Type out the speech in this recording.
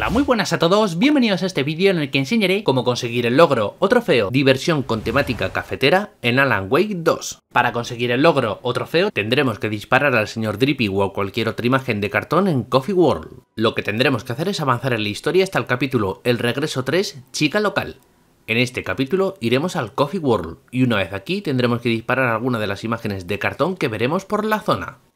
Hola, muy buenas a todos, bienvenidos a este vídeo en el que enseñaré cómo conseguir el logro o trofeo Diversión con temática cafetera en Alan Wake 2. Para conseguir el logro o trofeo tendremos que disparar al señor Drippy o a cualquier otra imagen de cartón en Coffee World. Lo que tendremos que hacer es avanzar en la historia hasta el capítulo El Regreso 3, Chica Local. En este capítulo iremos al Coffee World y una vez aquí tendremos que disparar alguna de las imágenes de cartón que veremos por la zona.